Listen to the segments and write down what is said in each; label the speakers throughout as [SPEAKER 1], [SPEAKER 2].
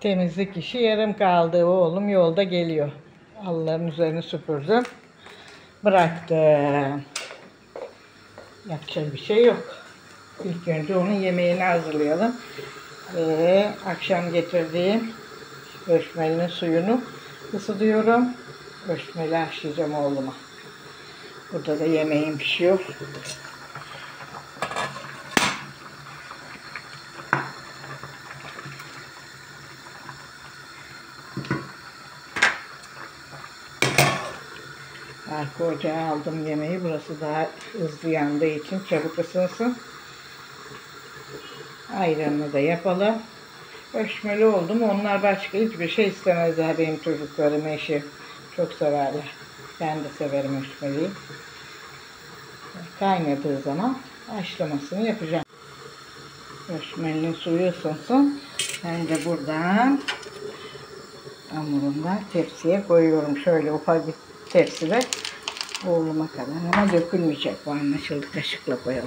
[SPEAKER 1] Temizlik işi yarım kaldı. Oğlum yolda geliyor. Halıların üzerini süpürdüm. Bıraktım. Yapacak bir şey yok. İlk önce onun yemeğini hazırlayalım. Ve akşam getirdiğim höşmelinin suyunu ısıtıyorum. Höşmeli haşlayacağım oğluma. Burada da yemeğim pişiyor. Arka ocağa aldım yemeği. Burası daha hızlı yandığı için çabuk ısınsın. Ayranını da yapalım. Höşmeli oldu mu onlar başka hiçbir şey istemezler benim çocuklarım, eşim. Çok severler. Ben de severim höşmeliyi. Kaynadığı zaman haşlamasını yapacağım. Höşmelinin suyu ısınsın. Ben de buradan hamurundan tepsiye koyuyorum. Şöyle ufak bir tepside oğluma kadar ama dökülmeyecek. Bu anlaşıldı. Kaşıkla koyalım.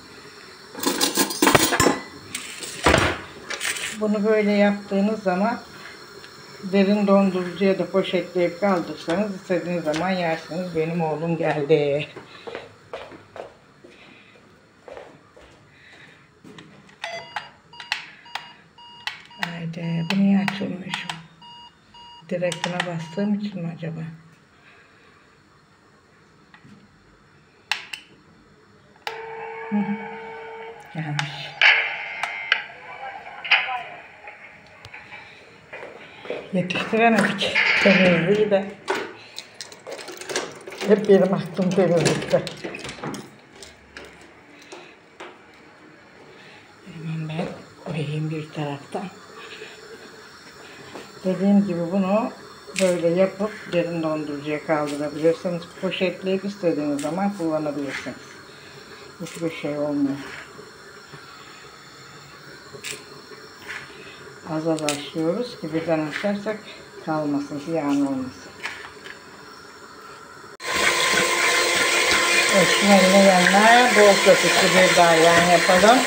[SPEAKER 1] Bunu böyle yaptığınız zaman derin dondurucuya da poşetleyip kaldırsanız istediğiniz zaman yersiniz. Benim oğlum geldi. Haydi bu niye açılmış? Direkt buna bastığım için mi acaba? Gelmiş. Yetiştiremedik temizliği de. Hep benim aklım temizlikte. Hemen ben koyayım bir taraftan. Dediğim gibi bunu böyle yapıp derin dondurucuya kaldırabilirsiniz. Poşetleyip istediğiniz zaman kullanabilirsiniz. Hiçbir şey olmuyor. Az az haşlıyoruz ki birden haşlarsak kalmasın, ziyan olmasın. Höşmelinin yanına bol köpüklü bir dalyan yapalım.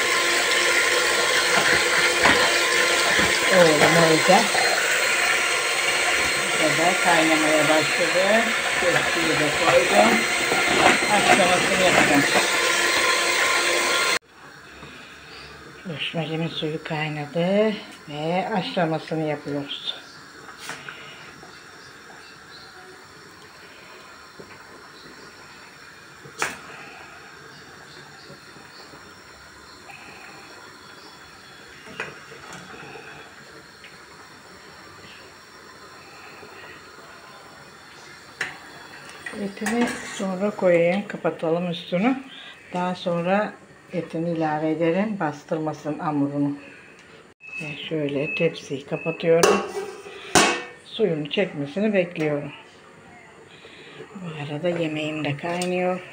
[SPEAKER 1] Oğlum olacak. Burada kaynamaya başladı. Köpüğü de koydum. Haşlamasını yapacağım. Höşmelimin suyu kaynadı ve haşlamasını yapıyoruz. Etini sonra koyayım, kapatalım üstünü. Daha sonra etini ilave ederim, bastırmasın hamurunu. Ve şöyle tepsiyi kapatıyorum. Suyunu çekmesini bekliyorum. Bu arada yemeğim de kaynıyor.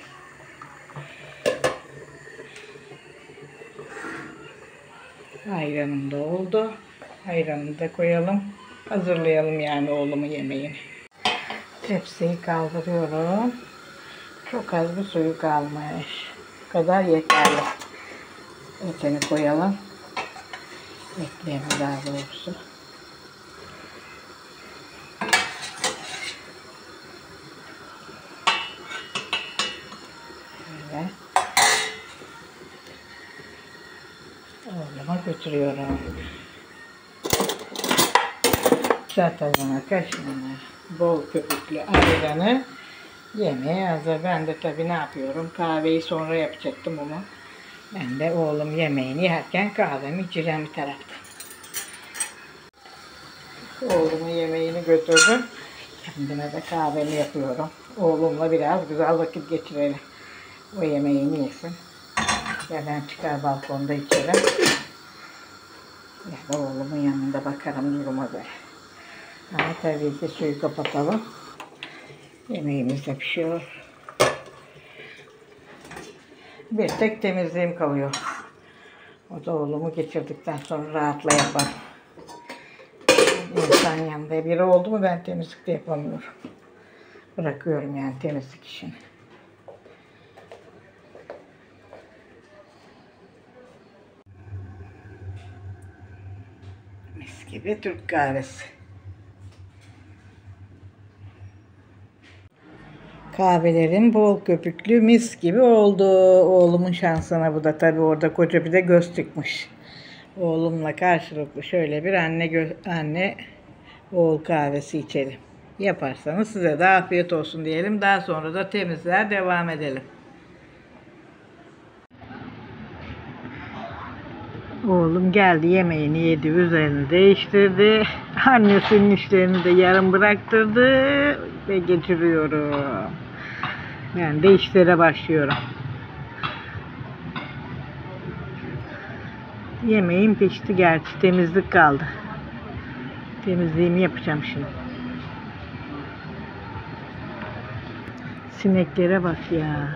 [SPEAKER 1] Ayranım da oldu. Ayranını da koyalım. Hazırlayalım yani oğlumun yemeğini. Tepsiyi kaldırıyorum. Çok az bir suyu kalmış. Bu kadar yeterli. Etini koyalım. Ekleyelim daha doğrusu. Böyle. Oğluma götürüyorum. Çatalına, kaşığına, bol köpüklü ayranı yemeğe hazır. Ben de tabii ne yapıyorum? Kahveyi sonra yapacaktım ama ben de oğlum yemeğini yerken kahvemi içeceğim bir taraftan. Oğlumun yemeğini götürdüm. Kendime de kahvemi yapıyorum. Oğlumla biraz güzel vakit geçirelim. O yemeğini yesin. Ya ben çıkar balkonda içerim. Ya da oğlumun yanında bakarım duruma göre. Ama tabii ki suyu kapatalım. Yemeğimiz de pişiyor. Bir tek temizliğim kalıyor. O da oğlumu geçirdikten sonra rahatla yaparım. İnsan yanında biri oldu mu ben temizlikte yapamıyorum. Bırakıyorum yani temizlik işini. Mis. Mis gibi Türk kahvesi. Kahvelerin bol köpüklü mis gibi oldu. Oğlumun şansına bu da tabii orada koca bir de göz çıkmış. Oğlumla karşılıklı şöyle bir anne oğul kahvesi içelim. Yaparsanız size de afiyet olsun diyelim. Daha sonra da temizler devam edelim. Oğlum geldi, yemeğini yedi, üzerini değiştirdi. Annesinin işlerini de yarım bıraktırdı ve geçiriyorum. Ben de işlere başlıyorum. Yemeğim pişti gerçi, temizlik kaldı. Temizliğimi yapacağım şimdi. Sineklere bak ya.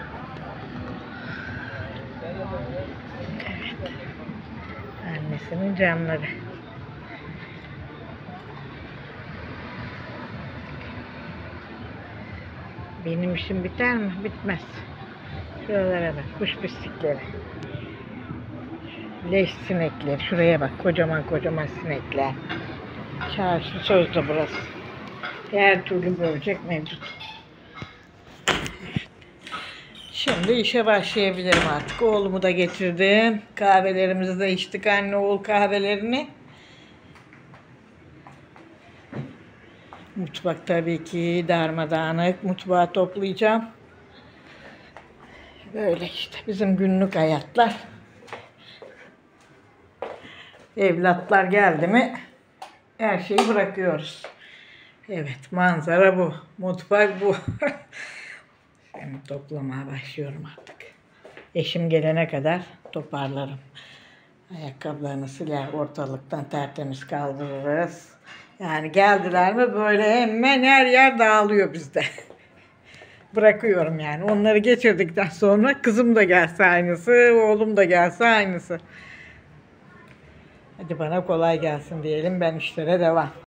[SPEAKER 1] Evet. Annesinin camları. Benim işim biter mi? Bitmez. Şuralara bak, kuş pislikleri. Leş sinekler. Şuraya bak, kocaman kocaman sinekler. Çarşı sözde burası. Her türlü böcek mevcut. Şimdi işe başlayabilirim artık. Oğlumu da getirdim. Kahvelerimizi de içtik, anne oğul kahvelerini. Mutfak tabii ki darmadağınık. Mutfağı toplayacağım. Böyle işte bizim günlük hayatlar. Evlatlar geldi mi her şeyi bırakıyoruz. Evet, manzara bu. Mutfak bu. Şimdi toplamaya başlıyorum artık. Eşim gelene kadar toparlarım. Ayakkabılarını siler, ortalıktan tertemiz kaldırırız. Yani geldiler mi böyle hemen her yer dağılıyor bizde. Bırakıyorum yani. Onları geçirdikten sonra kızım da gelse aynısı, oğlum da gelse aynısı. Hadi bana kolay gelsin diyelim, ben işlere devam.